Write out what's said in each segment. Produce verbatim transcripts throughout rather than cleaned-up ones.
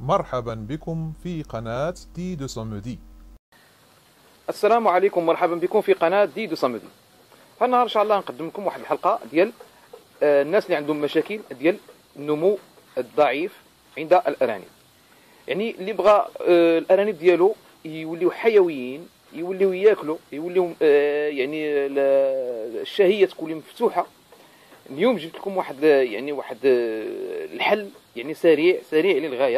مرحبا بكم في قناة دي دو سامودي. السلام عليكم، مرحبا بكم في قناة دي دو سامودي. فالنهار ان شاء الله نقدم لكم واحد الحلقة ديال آه، الناس اللي عندهم مشاكل ديال النمو الضعيف عند الارانب. يعني اللي بغى آه، الارانب ديالو يوليو حيويين، يوليو ياكلوا، يوليو آه، يعني ال- الشهية تكون مفتوحة. اليوم جبت لكم واحد آه، يعني واحد آه، الحل يعني سريع سريع للغاية.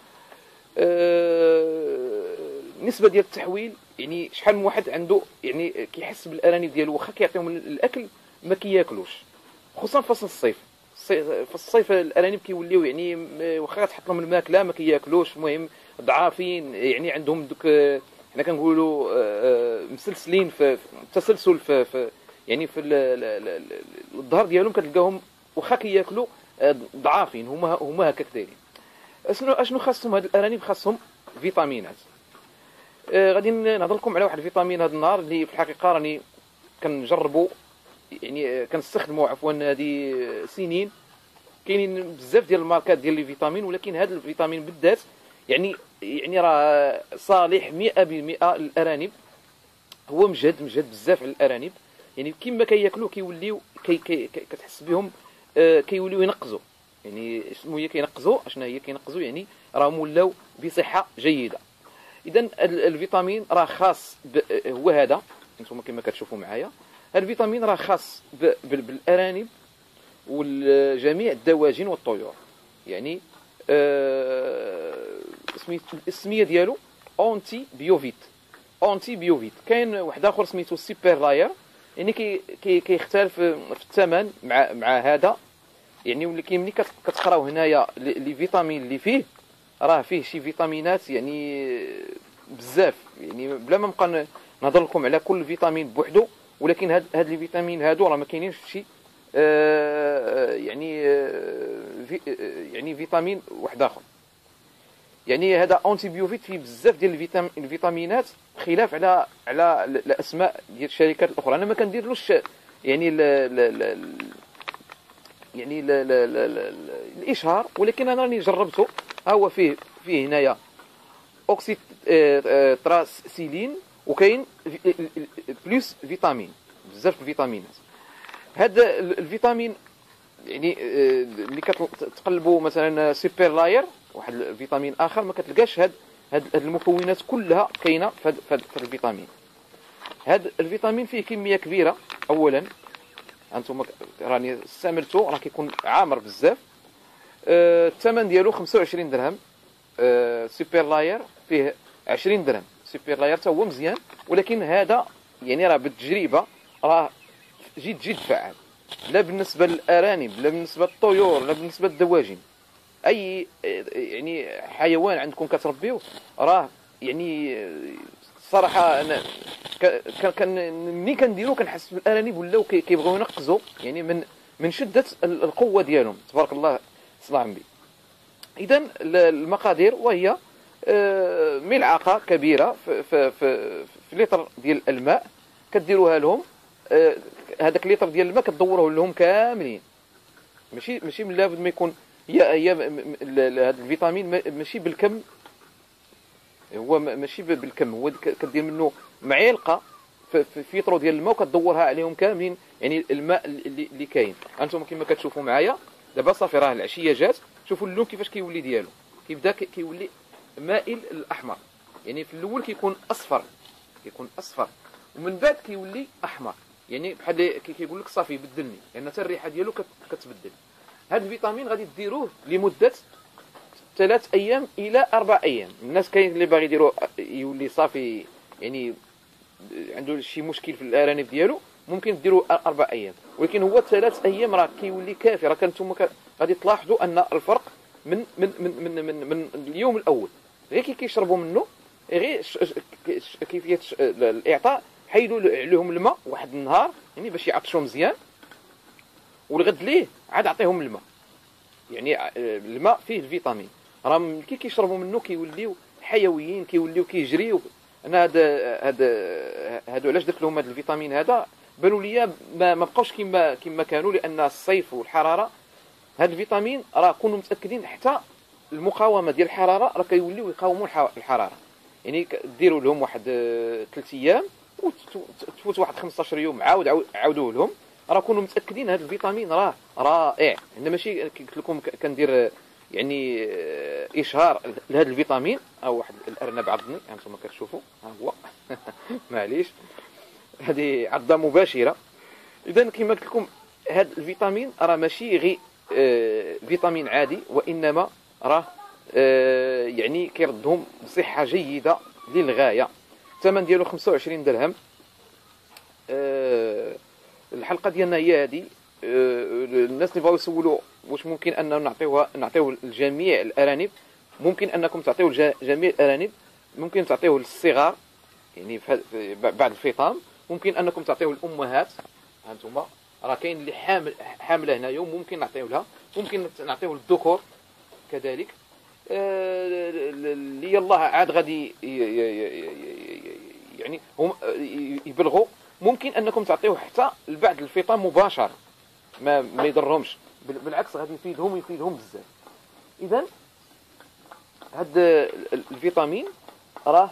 آه، النسبه ديال التحويل، يعني شحال من واحد عنده يعني كيحس بالارانب ديالو واخا كيعطيهم الاكل ما كياكلوش، خصوصا في فصل الصيف. الصي- في الصيف الارانب كيوليو يعني م- واخا تحط لهم الماكله ما كياكلوش، المهم ضعافين، يعني عندهم دوك آه، حنا كنقولوا آه، آه، مسلسلين في في- تسلسل في, في يعني في ال- ال- ال- ال- الظهر ديالهم كتلقاهم واخا كياكلوا آه، ضعافين، هما هما هكاك دايرين. اشنو اشنو خاصهم هاد الارانب؟ خاصهم فيتامينات. آه غادي نهضر لكم على واحد الفيتامين هذا النهار اللي في الحقيقه راني كنجربو، يعني آه، كنستخدمو عفوا هذه سنين. كاينين بزاف ديال الماركات ديال لي فيتامين، ولكن هذا الفيتامين بالذات يعني يعني راه صالح مئة بالمئة للارانب. هو مجهد مجهد بزاف على الارانب، يعني كيما كياكلوه كيوليو كي كي كي- كتحس بهم آه، كيوليو ينقزوا. يعني شنو هي كينقزوا؟ اشنا هي كينقزوا؟ يعني راهم ولاو بصحه جيده. اذا الفيتامين راه خاص ب... هو هذا، انتم كما كتشوفوا معايا. هذا الفيتامين راه خاص ب... بال- بالارانب والجميع الدواجن والطيور. يعني آه... سميت الاسميه ديالو اونتي بيوفيت. اونتي بيوفيت. كاين واحد اخر سميتو سيبر لاير، يعني كي كي كيختلف في الثمن مع مع هذا. يعني ولكن ملي كت- كتقراو هنايا لي لي فيتامين اللي فيه، راه فيه شي فيتامينات يعني بزاف، يعني بلا ما نبقى ن- نهضر لكم على كل فيتامين بوحدو. ولكن هاد هاد لي فيتامين هادو راه ما كاينينش في شي آه يعني آه في آه يعني فيتامين واحد اخر. يعني هذا اونتي بيوفيت فيه بزاف ديال الفيتام- الفيتامينات، خلاف على على ال- الاسماء ديال الشركات الاخرى. انا ما كنديرلوش يعني ال ال ال يعني ال ال ال ال الاشهار، ولكن انا راني جربته. ها هو فيه فيه هنايا اوكسيت آه، آه، تراسيلين، وكاين في- بلوس فيتامين، بزاف الفيتامينات. هذا الفيتامين يعني آه، اللي كتقلبوا مثلا سوبر لاير، واحد الفيتامين اخر ما كتلقاش هاد هاد هاد المكونات كلها كاينه في هاد في هاد في هاد الفيتامين. هاد الفيتامين فيه كميه كبيره. اولا انتم راني استعملته، راه كيكون عامر بزاف. آه، الثمن ديالو خمسة وعشرين درهم. آه، سوبر لاير فيه عشرين درهم. سوبر لاير حتى هو مزيان، ولكن هذا يعني راه بالتجربه راه جد جد فعال، لا بالنسبه للارانب، لا بالنسبه للطيور، لا بالنسبه للدواجن. اي آه، يعني حيوان عندكم كتربيوه راه يعني آه، الصراحه انا ك- ك- كان ملي كنديرو كنحس بالارانب ولاو كي- كيبغيو ينقزوا، يعني من من شده ال- القوه ديالهم، تبارك الله صلى على النبي. اذا المقادير وهي آه، ملعقه كبيره في في في, في لتر ديال الماء، كديروها لهم. آه، هذاك الليتر ديال الماء كتدوروه لهم كاملين. ماشي ماشي من لابد ما يكون هي هي هذا الفيتامين ما- ماشي بالكم. هو م- ماشي ب- بالكم، هو ك- كدير منه معلقه في في فيترو ديال الماء، وكتدورها عليهم كاملين. يعني الماء اللي, اللي كاين انتم كما كتشوفوا معايا دابا. صافي راه العشيه جات، شوفوا اللون كيفاش كيولي ديالو. كيبدا كي- كيولي مائل للاحمر. يعني في الاول كيكون اصفر، كيكون اصفر، ومن بعد كيولي احمر. يعني بحال كي- كيقول لك صافي بدلني، لان حتى الريحه ديالو كت- كتبدل. هذا الفيتامين غادي ديروه لمده ثلاث ايام الى اربع ايام. الناس كاين اللي باغي يديروا يولي صافي يعني عنده شي مشكل في الارانب ديالو، ممكن ديروا اربع ايام. ولكن هو ثلاث ايام راه كيولي كافي. راه كنتم غادي تلاحظوا ان الفرق من من من من من, من اليوم الاول. غير كي كيشربوا منه، غير ش- ش- كيفيه ش- الاعطاء، حيدوا عليهم الماء واحد النهار يعني باش يعطشوا مزيان، والغد ليه عاد عطيهم الماء. يعني آه، الماء فيه الفيتامين. راه ملي كي كيشربوا منه كيوليو حيويين، كيوليو كيجريو. انا هذا هذا هادو علاش درت لهم هذا الفيتامين هذا، بانوا لي ما ما بقاوش كما كما كانوا، لان الصيف والحراره. هذا الفيتامين راه كونوا متاكدين حتى المقاومه ديال الحراره راه كيوليو يقاوموا الحراره. يعني ديروا لهم واحد ثلاث ايام وتفوت واحد خمسطاش يوم عاود عاودوه لهم، راه كونوا متاكدين هذا الفيتامين راه رائع. انا ماشي قلت لكم كندير يعني اشهار لهذا الفيتامين. او واحد الارنب عضني هانتوما كتشوفوا، ها هو معليش هذه عضه مباشره. اذا كما قلت لكم هذا الفيتامين راه ماشي غير آه فيتامين عادي، وانما راه آه يعني كيردهم بصحه جيده للغايه. الثمن ديالو خمسة وعشرين درهم. آه الحلقه ديالنا هي هذه. آه الناس اللي بغاو يسولوا واش ممكن اننا نعطيوها نعطيوه لجميع الارانب، ممكن انكم تعطيوه لجميع الارانب، ممكن تعطيوه للصغار يعني بعد الفطام، ممكن انكم تعطيوه للامهات. هانتوما راه كاين اللي حامل حامله هنايا وممكن نعطيوه لها، ممكن نعطيوه للذكور كذلك. آه اللي يلاه عاد غادي يعني هم يبلغوا، ممكن انكم تعطيوه حتى بعد الفطام مباشره، ما ما يضرهمش، بالعكس غادي يفيدهم ويفيدهم بزاف. اذا هاد الفيتامين راه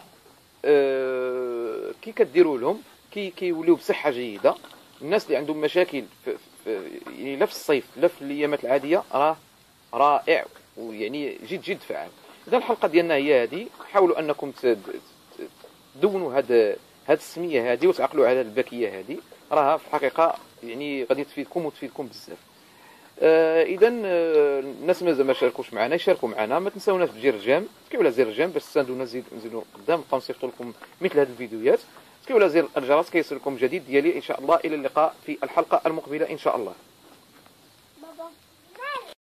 آه كي كديروا لهم كي كيوليو بصحه جيده. الناس اللي عندهم مشاكل في في يعني لا في الصيف لا في الايامات العاديه راه رائع ويعني جد جد فعال. اذا الحلقه ديالنا هي هذه، حاولوا انكم تدونوا هاد هاد السميه هذه وتعقلوا على الباكيه هذه، راها في الحقيقه يعني غادي تفيدكم وتفيدكم بزاف. آه اذا آه الناس مازال ما شاركوش معنا يشاركوا معنا. ما تنساوناش بزر الجيم، تكيو على زر الجيم باش تساندونا نزيد نزيدوا قدام، نبقاو نصيفطوا لكم مثل هذه الفيديوهات. تكيو على زر الجرس كيصلكم جديد ديالي ان شاء الله. الى اللقاء في الحلقه المقبله ان شاء الله.